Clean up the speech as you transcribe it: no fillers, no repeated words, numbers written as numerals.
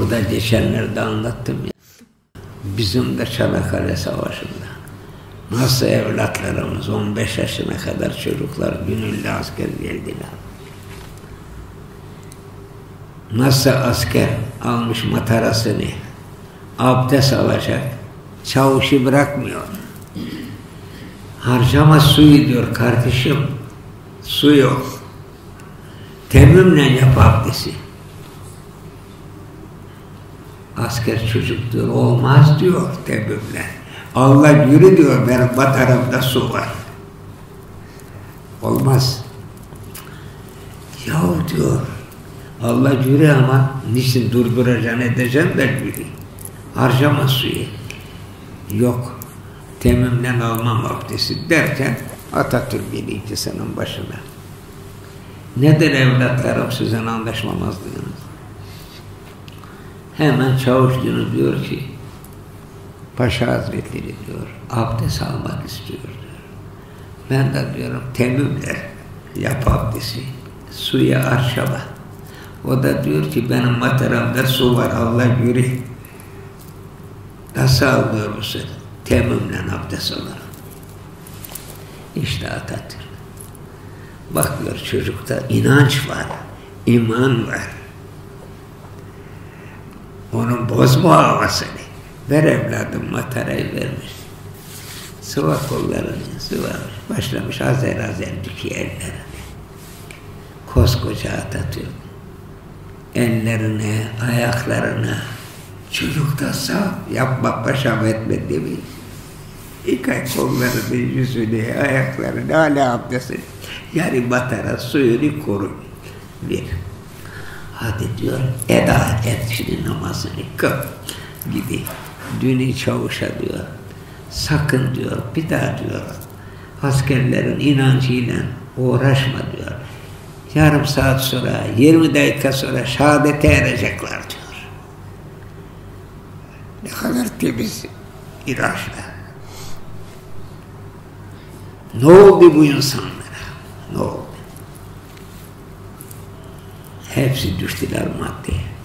Burada geçenlerde anlattım ya. Bizim de Çanakkale Savaşı'nda nasıl evlatlarımız 15 yaşına kadar çocuklar gönüllü asker geldiler. Nasıl asker almış matarasını abdest alacak, çavuşu bırakmıyor. Harcama suyu diyor kardeşim, su yok. Temmümle yap abdesti. Asker çocuk diyor, olmaz diyor temmümle. Allah yürü diyor, benim mataramda su var. Olmaz. Yahu diyor, Allah yürü ama niçin durduracaksın edeceksin de yürü. Harcama suyu. Yok, temmümden almam abdesti derken Atatürk geliyor senin başına. Nedir evlatlarım sizin anlaşmamazlığınız? Hemen Çavuşçu diyor ki, Paşa Hazretleri diyor, abdest almak istiyor diyor. Ben de diyorum temmümler yap abdesti, suya arşaba. O da diyor ki benim mataramda su var, Allah yürü. Nasıl alıyor musun? Temmümle abdest alır. İşte Atatürk. Bakıyor çocukta inanç var, iman var. Onun bozma havasını. Ver evladım matarayı vermiş. Sıva kollarını sıvamış. Başlamış azer azer düküyor ellerine. Koskoca Atatürk. Ellerine, ayaklarına. Çocuk da sağ. Yapma paşam etme demeyin. Yıkay kollarını, yüzünü, ayaklarını, hala abdestini. Yani matara suyunu koru. Bir. Hadi diyor, eda et şimdi namazını kıl. Gidi. Dünü Çavuş'a diyor. Sakın diyor, bir daha diyor. Askerlerin inancıyla uğraşma diyor. Yarım saat sonra, 20 dakika sonra şehadete erecekler diyor. Ne kadar temiz inançla. Ne oldu bu insanlara? Ne oldu? Hepsi düştüler maddeye.